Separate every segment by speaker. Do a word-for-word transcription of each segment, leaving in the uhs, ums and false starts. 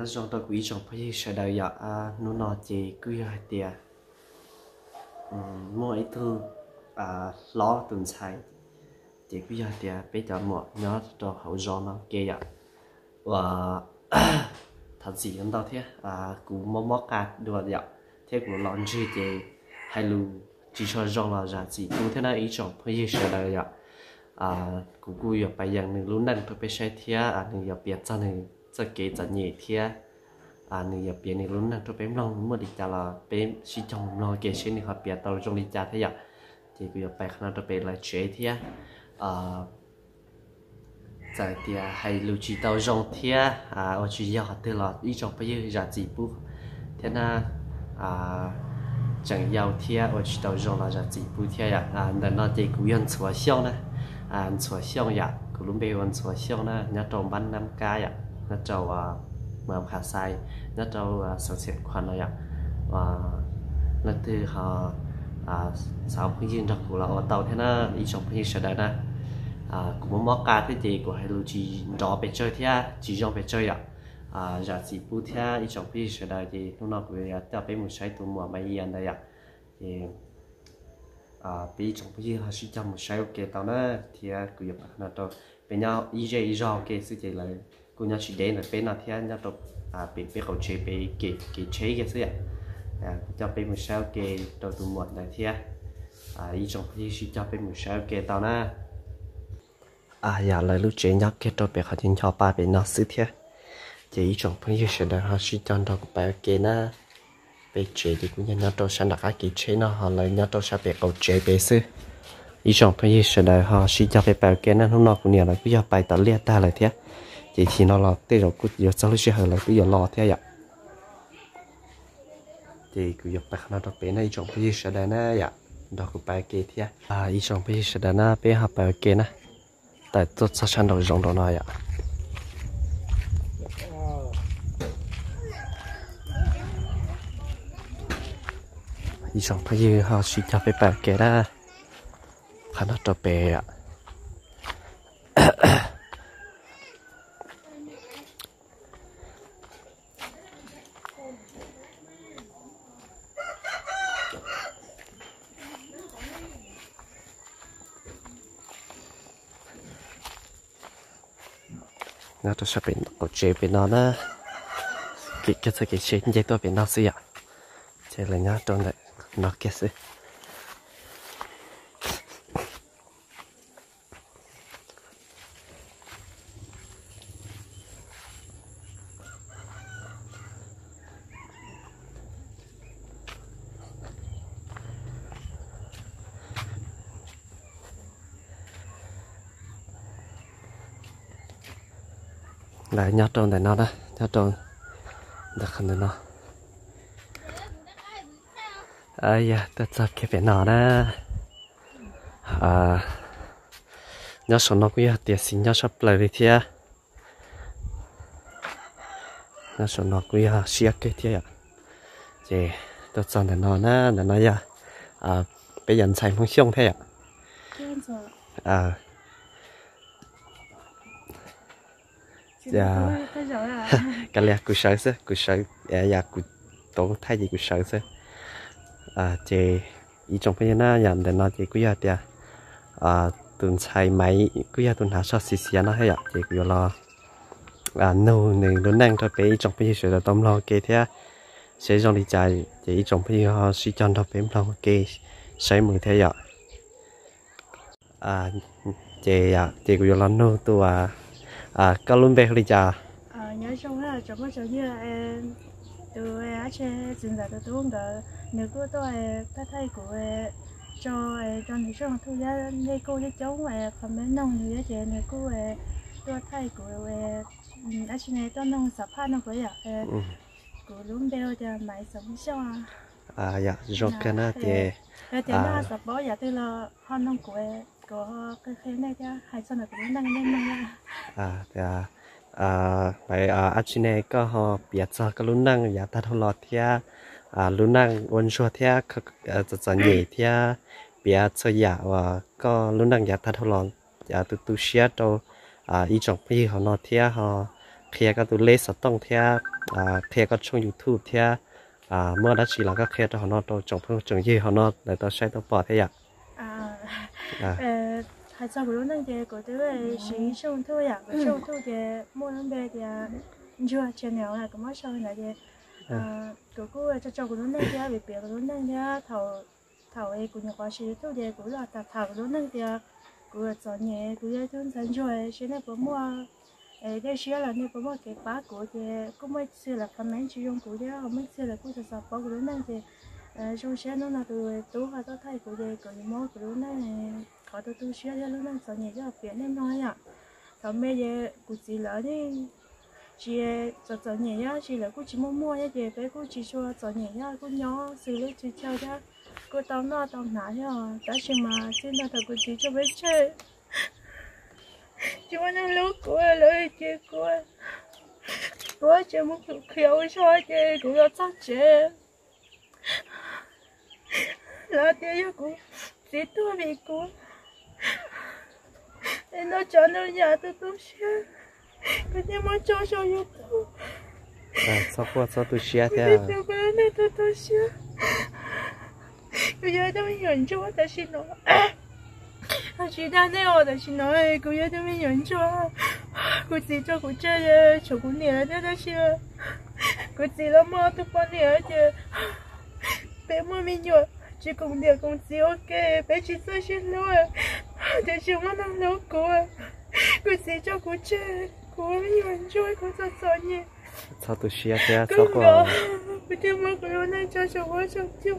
Speaker 1: trong đó quý trong phải sẽ đợi giờ à nó nói gì cứ hai tia mỗi thứ à lo tuần sai chỉ cứ hai tia bây giờ một nhớ cho hậu gió nó kia ạ và thật gì cũng đâu thế à cũng mò mò cả được vậy thế cũng lon gì thì hay lu chỉ cho rong là ra gì cũng thế nào ý trong phải sẽ đợi giờ à cũng cũng phải bây giờ mình luôn đang phải sai thế à mình giờ biết cho mìnhจะเกจะเหยียดเทียอ่านี่อย่าเปลี่ยนในรุ่นนั้นตัวเป็นลองเมื่อดิจาละเป็นชิจงนอเกชินี่ครับเปลี่ยนตัวจงดิจาเทียที่กูอย่าไปขนาดตัวเป็นอะไรเฉยเทียอ่าใจเทียให้รู้จีตัวจงเทียอ่าว่าจียาวตัวละอีจงไปยืดจัดจีปุ๊บเทียน่ะอ่าจังยาวเทียว่าจีตัวจงละจัดจีปุ๊บเทียอ่าแต่นอที่กูยันชัวเชี่ยวนะอ่าชัวเชี่ยวอยากกูรู้ไปวันชัวเชี่ยวนะเนี่ยตรงบ้านน้ำกายอ่ะnó trâu mầm khá sai nó trâu sản xuất khoan này ạ và nó từ họ sáu phương diện đặc của là ở tàu thế nó đi trong phương diện sẽ đấy nè cũng muốn móc cá thế gì của hai lũ chỉ đó về chơi thế chỉ trong về chơi ạ giả chỉ bu thế đi trong phương diện sẽ đấy thì lúc nào cũng đã bị một sai tụ mùa mấy yên đây ạ thì bị trong phương diện họ sẽ trong một sai ok tàu nó thì cũng nhập nó trâu bên nhau ý gì ý ok sự gì là cô nhớ chỉ đến là bên nào thì nhớ đọc à bị bị khẩu chế bị kỹ kỹ chế cái gì à cho bên một sao kỹ đầu tụ một này thì à ý trong thì chỉ cho bên một sao kỹ tao na à giờ lại lúc chế nhắc cái đầu bị họ chính cho ba bên nó xử thế chỉ ý trong thì sẽ là họ chỉ cho đọc bài kỹ na bị chế thì cũng nhớ đọc sang đặc cái chế nó họ lại nhớ đọc sang bị khẩu chế bị xử ý trong thì sẽ là họ chỉ cho về bài kỹ na hôm nào cũng nhớ là cứ cho bài tập liệt ta lại thế chỉ khi nó là tê rồi cứ giờ sau lúc chơi là cứ giờ lo thế ạ thì cứ giờ bắt nó đọc bé này trong cái gì sẽ nè ạ đọc cái bài kia thế à ý trong cái gì sẽ nè bé học bài kia nè tại tôi sẽ sang đọc trong đó này ạ ý trong cái gì họ sẽ cho cái bài kia nè khá nó đọc bé ạ nó tôi sẽ bên ở chế bên nó nè cái cái cái cái chế như tôi bên nó xí ạ chế là nhá tôi lại nó kia xí lại nhớ tròn này nó đó nhớ tròn được không được nó ai ya tôi cho cái bên nó đó à nhớ số nó cũng tiền xin nhớ sắp lại đi thia nhớ số nó cũng xia cái thia ạ thì tôi cho này nó nè là nó ya à bây giờ xài phong xiong thế ạ à dạ cái này cứ sợ chứ cứ sợ dạ cứ tổ thay gì cứ sợ chứ à chị ý trong cái này nhận để nó chị cứ giờ thì à tuần xài máy cứ giờ tuần hạ sao xì xì nó hay ạ chị cứ lo à nô này nó năng thôi bé trong cái sự là tôm lo kê thế sẽ trong đi chạy chị trong cái họ suy cho nó bé lo kê sẽ mười thế ạ à chị à chị cứ lo nô tôi à à có luôn về đi chả
Speaker 2: à nhớ trong là trong cái chỗ như là từ á chơi dừng lại từ tuồng đó nếu cô tôi ta thay của cho cho người trong thu giá đây cô với cháu mà còn mấy nông thì giá tiền nếu cô tôi thay của á chơi này tôi nông sập pha nó có vậy của luôn đeo cho máy sống sao
Speaker 1: à dạ rồi cái nó thì
Speaker 2: cái tiền nó sập bỏ giờ tôi là họ nông của có cái cái này chứ hai sao này cũng đang lên lên
Speaker 1: à thì à à vậy à anh chị này có họ biết cho cái luôn năng giá ta thâu lọt thia à luôn năng ôn xua thia cái cái nhẹ thia biết cho giá và có luôn năng giá ta thâu lọt giá từ từ xia đâu à ý trong khi họ nói thia họ kia có tụ lê sạt tông theo à kia có trong YouTube theo à มื่อđó chỉ là các kia cho họ nó to trồng phương trồng gì họ nó để tao sẽ tao bỏ thế ạ
Speaker 2: à
Speaker 1: à
Speaker 2: ờ hay sao bữa nay thì có thứ là sĩ sông thôi à có sông thôi thì mua năm bè thì chưa trên nào là có mất sông này thì à cô cô cho cho bữa nay thì bị bể bữa nay thì thầu thầu ấy cũng như quá sĩ thôi thì cũng là tập thầu bữa nay thì cũng là chọn nhẹ cũng là thôn sản rồi cho nên bữa mua ấy cái xíu là nên bữa mua cái bát của thì cũng mới xưa là phần mấy sử dụng của thì không mấy xưa là cũng sẽ sập bao bữa nay thì trong xe nó là từ tú hay có thay của gì của những món của nó này có từ từ xe cho nó sợ nhẹ cho biển em nói ạ còn bây giờ của chị lỡ đi chị sợ sợ nhẹ á chị lỡ cũng chỉ muốn mua cái gì cái cũng chỉ cho sợ nhẹ á cũng nhỏ xử lý chỉ chơi ra cô tao nó tao nãy rồi đó chỉ mà trên đó thật của chị cho bé chơi chỉ muốn ăn lúc của lời chị của của chị muốn khéo cho chị cũng có chắc chị là tiền của chỉ tôi bị của nên nó cho nó nhà tôi tôi xe cái gì mà cho cho YouTube
Speaker 1: à sao qua sao tôi share
Speaker 2: cái
Speaker 1: theo
Speaker 2: gì mà nên tôi tôi xe bây giờ tôi nhận cho ta xin nó à chỉ đang này ở đây xin nó bây giờ tôi nhận cho cô chỉ cho cô chơi cho cô nhớ đó đó chứ cô chỉ là mà tôi quan nhớ chứ bé mua mình nhớ chỉ cùng điều cùng chỉ ok bé chỉ chơi xin luôn để chỉ muốn ăn lâu cô cô chỉ cho cô chơi cô mình vẫn chơi cô cho sợ nhỉ
Speaker 1: sao tôi share theo sao qua
Speaker 2: cô chỉ muốn cô này cho cho cô cho cho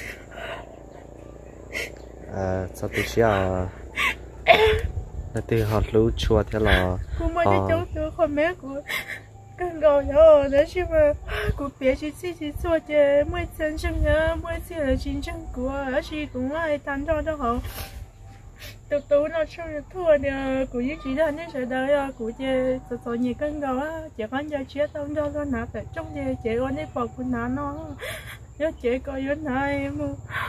Speaker 1: à sao tôi share là từ họ lú chua theo là
Speaker 2: cô mới đi chỗ từ con mẹ của càng gạo nhỏ đó chứ mà cô bé chỉ chỉ chỉ做的每天生啊每天的亲生过而且cũng ai tan cho cho họ từ từ nó xong rồi thua nè cô với chị đó nên sẽ đợi cô chơi từ từ nhiều càng gạo á chỉ có giờ chia tao cho nó nạp tại trong nhà chị con ấy bỏ cô nã nó nhớ chị coi với này mà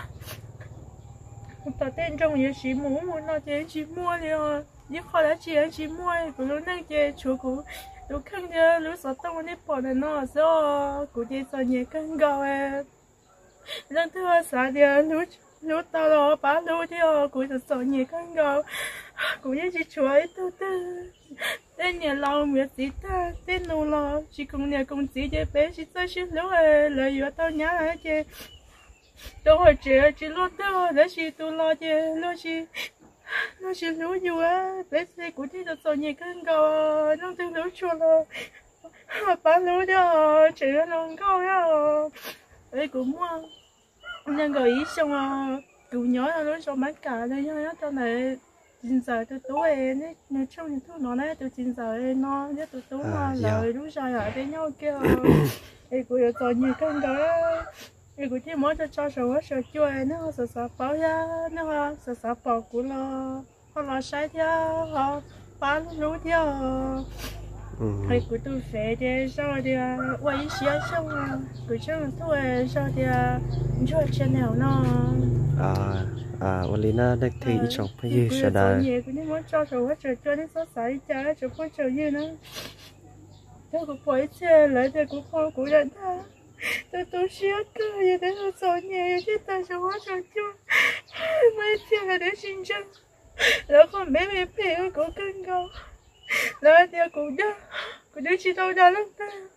Speaker 2: tao tên trong nhà chị mua mua nó chị chị mua đi à nhưng khó là chị chị mua cô lúc này chị chú cô lúc khăn giờ lúc sáu tông anh bỏ này nó sao cụ thể sao nhẹ khăn gạo em lần thứ hai sáu giờ lúc lúc tao lo ba lúc thì cụ thể sao nhẹ khăn gạo cụ thể chỉ chuối từ từ tên nhà lâu miệt gì ta tên nô lo chỉ cùng nhà cùng chỉ để bé chỉ sao chỉ lúc lời vừa tao nhớ lại chứ tôi hỏi chị chị lúc đó để chị tôi lo chứ lúc chị nó chỉ lúa nhiều á, bé xe của chị được rồi nhiều cân gạo, nó tương đối chua rồi, bán lúa đó, chỉ là lòng gạo đó, ấy cũng mua, nhưng gửi ý xong à, cụ nhỏ là nó cho bán cả đây nhá, cho này chín giờ từ tối này, này trong những thứ nó này từ chín giờ nó nhất từ tối mà lời lúc dài ở đây nhau kia, ấy cũng được rồi nhiều cân gạo. Thì cũng chỉ muốn cho cho sầu sầu chua nó sầu sầu bao ya nó sầu sầu bao của nó họ lo sai theo họ bán lúa theo hay của tôi phải để sao thì quay xía xong của chúng tôi sao thì cho trên nào nó
Speaker 1: à àวันนี้น่าได้ที่อีช่องพยี่สิบได้
Speaker 2: nhiều của những món cho sầu sầu chua nó sốt sải chả sầu phơi sầu như nó theo của phơi xe lại theo của phơi của人他tôi tôi xíu cơ vậy để tôi sợ nhẹ chứ tôi sợ quá sợ chưa mấy cha để xin chânแล้วคนแม่ไม่เพ่ก็กันก็แล้วเดี๋ยวกูจะกูจะชิโตได้แล้ว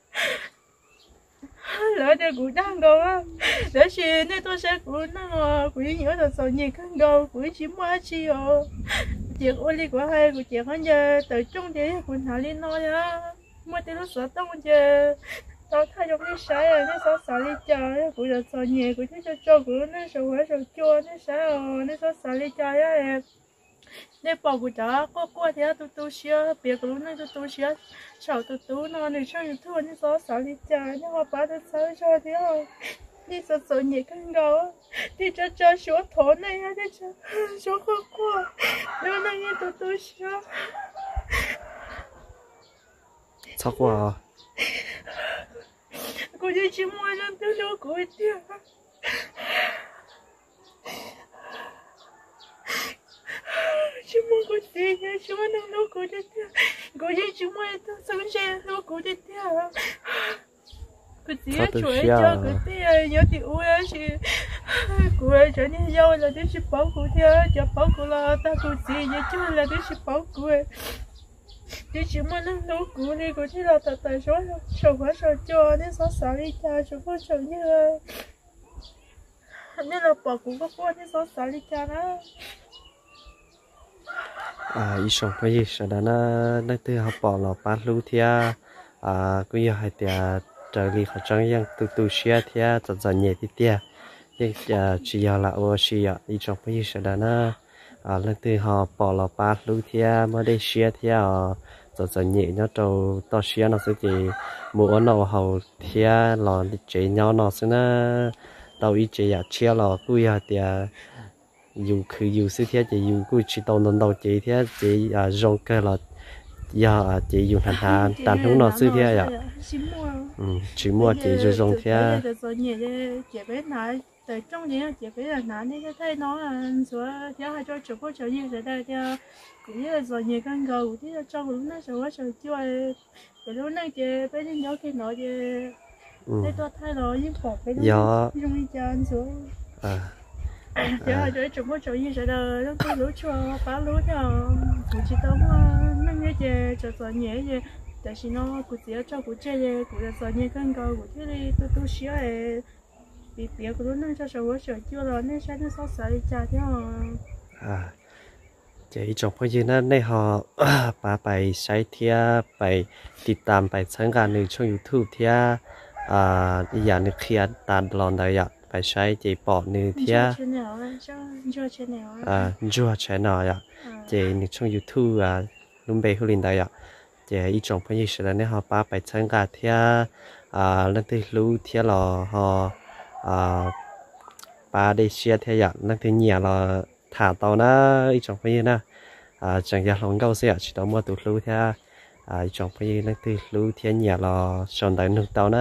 Speaker 2: แล้วเดี๋ยวกูดังก็ว่าแล้วชีนี่ตัวเช็คกูนั่งอ่ะกูยิ่งเหลือตัวนี้กันก็กูชิมว่าชีอ๋อเจียกอุ้ยกว่าให้กูเจียกเขาจะแต่จงเดี๋ยวกูหาลิ้นน้อยอ่ะเมื่อที่รู้สึกต้องจะtao thay giống như sai rồi nó sao xả đi chơi cũng là sao nhẹ cũng thích cho cho cũng nó sầu hết sầu chua nó sai rồi nó sao xả đi chơi á em để bỏ của đó có qua thì tôi tôi xia biệt luôn nó tôi tôi xia sầu tôi tôi nó này sao như thua nó sao xả đi chơi nó mà bắt tôi sao cho thế không đi sao sao nhẹ căng gạo đi cho cho số thổ này á đi cho số khó qua nó này như tôi tôi xia
Speaker 1: sao qua
Speaker 2: cô đi chỉ mua lên từ đâu cô đi chỉ mua cô đi nhá chỉ mua lên đâu cô đi cô chỉ chúng mày tôi sống xe tôi cô đi theo cô chỉ
Speaker 1: Sao tôi
Speaker 2: chuối
Speaker 1: xia?
Speaker 2: cho cô đi nhớ thì ui á chị cô ấy cho nên yêu là để chị bảo cô theo cho bảo cô là ta cô gì nhớ chứ là để chị bảo cô ấy để chị mà nó nấu cô này cô chỉ là tại tại số số quá số cho nên số sáu đi cha số quá số như nên là bảo cô có qua nên số sáu đi cha đó
Speaker 1: à ý xong phải gì sau đó nó nó từ học bỏ là bán lưu thia à cũng như hai tia trợ lý họ trang yang tu tu xia thia cho cho nhẹ thì tia nhưng chỉ là ô xia ý xong phải gì sau đó nó à nó từ họ bỏ là bán lưu thia mới đây xia thia cho cho nhẹ nó trâu to xia nó sẽ chỉ mua nó hậu thia là chế nhau nó sẽ nó đầu ý chế ya chia là cũng như tia dù cứ dù sự thế chỉ dù cứ chỉ tàu nông đầu chỉ thế chỉ à rong cơ là giờ chỉ dùng thành hàng tàn húng nó sự thế à ừ chỉ mua chỉ rồi rong thế
Speaker 2: chỉ biết nói từ trong những chỉ biết là nói những cái thay nó là số theo hai cho chụp có cho như thế đây theo cũng như là rồi nhiều con gấu thì trong lúc nó số số chơi cái lúc này chỉ biết những nhớ cái nói chỉ cái tôi thay nó những phật cái nó trong đi chơi số
Speaker 1: à
Speaker 2: giờ hai đứa chúng có chơi gì rồi đó nó cứ lúa cho phá lúa cho cụ chỉ tao nó nghe về cho cho nhẹ về tại vì nó cụ chỉ cho cụ chơi về cụ là cho nhẹ con gấu cụ chơi đi tôi tôi xíu ấy bị bị cụ nó cho cho nó chơi chưa rồi nên sẽ nó sót sợ đi cha chứ
Speaker 1: à chỉ trong cái gì đó này họ bà bài sai thia bài ติดตาม bài sáng cảในช่อง YouTube เทียอ่าอย่างนึกเขียนตามตลอดเลยอ่ะไปใช้จีปอนือเทียอ่าจั่ว channel อ่ะจีในช่อง YouTube อ่ะลุงเบย์ฮุลินได้อ่ะจีอีจงพยี่สิบแล้วเนี่ยเขาป้าไปชั้นกาเทียอ่านั่นที่รู้เทียหรอเขาอ่าป้าได้เชียร์เทียอ่ะนั่นที่เหนียเราถาต่อนะอีจงพยี่นะอ่าจังอยากลองเก้าเสียchỉต้องมัวตุรู้เทียอ่าอีจงพยี่นั่นที่รู้เทียเหนียเราชนได้หนึ่งต่อนะ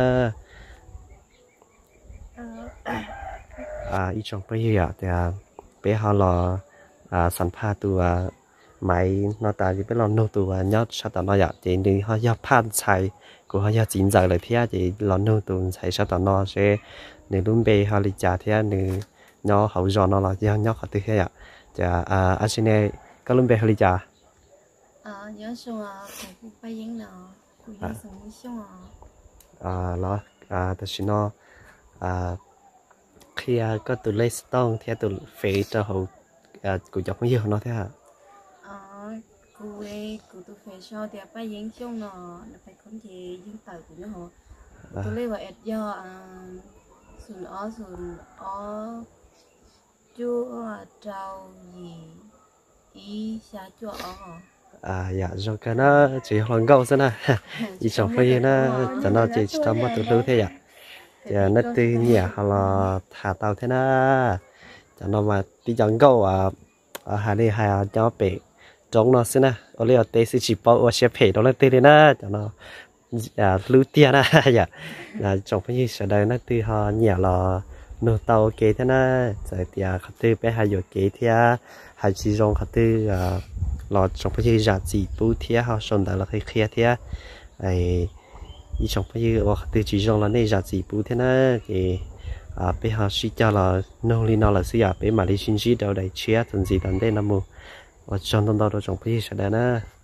Speaker 1: à ít trong bây giờ thì bé họ là à sản pha từ máy nó ta chỉ biết là nô từ nhớ sao tao nói vậy thì đi họ nhớ phan xài của họ nhớ chín giờ lại thế thì là nô từ xài sao tao nói sẽ nếu đúng bé họ đi trả thế nếu nhớ hậu giờ nó là nhớ nhớ họ từ thế ạ chả à anh xin này có lúc bé họ đi trả
Speaker 3: à nhớ xong à cũng phải diễn nào cũng nhớ xong xong
Speaker 1: à à nó à ta xin nó à khi có từ lấy stone theo từ phê cho hậu cụ chọc không nhiều nó thế hả?
Speaker 3: Ờ, cụ ấy cụ từ phê cho thì phải diễn chung nó phải không chỉ diễn tờ của nó họ tôi lấy vào do sườn ó sườn ó chua trâu gì ý xa chua ó
Speaker 1: à dạ rồi cái nó chỉ hoàn gạo thế này chỉ chọc phê nó cho nó chỉ cho mất từ lâu thế ạ giờ nó từ nhà họ là thả tàu thế na cho nó mà đi chọn câu à à hai đi hai cho bể giống nó xí na ở đây ở đây sẽ chỉ bảo ở xe bể đó là từ đây na cho nó à lưu tiền na dạ là trong cái gì sẽ đây nó từ họ nhà là nô tàu kế thế na rồi thì họ từ bé hai giờ kế thì hai chỉ dùng họ từ à là trong cái gì giá trị bù thì họ xong đó là cái kia thì ấy ý trong bây giờ từ chỉ dùng là này giá trị bù thế này thì à bây giờ suy cho là nông li nó là suy à bây mà đi xin gì đâu đấy chia từng gì tận đây nằm mù và trong đó đó trong bây giờ sẽ đây nè